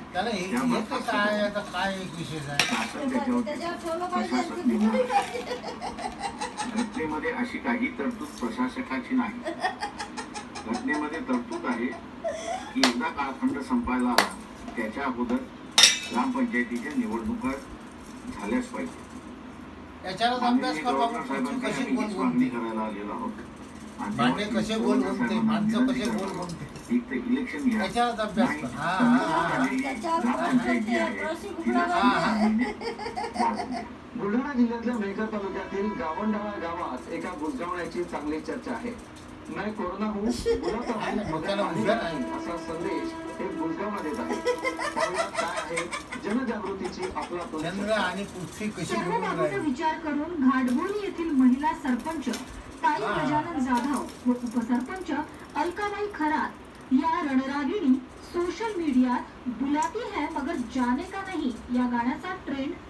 त्याला येते काय आता काय एक विशेष आहे घटनेमध्ये अशी काही तरतूद प्रशासकाची नाही. घटनेमध्ये तरतूद आहे की एकदा कालखंड संपायला आला त्याच्या अगोदर ग्रामपंचायतीच्या निवडणुका झाल्याच पाहिजे. याच्यावर अभ्यास करू आपण कशी गोल बोलते करायला आलेलो आहोत. भांडे कसे गोल बोलते माणसं कसे गोल बोलते एक तर इलेक्शन घ्या याच्यावर अभ्यास कर. बुलढाणा जिल्ह्यातल्या मेहकर तालुक्यातील गावंढाळा गावात एका बुजगावण्याची चांगली चर्चा आहे. मैं कोरोना हूँ असा संदेश हे बुजगावमध्ये देत आहे. काय आहे जनजागृतीची आपला चंद्र आणि पृथ्वी कशी विचार करून घाटभोरी येथील महिला सरपंच ताई गजानन जाधव व उपसरपंच अलकाबाई खरात या रणरागिणी सोशल मीडियात बुलाती है मगर जाने का नहीं या गाण्याचा ट्रेंड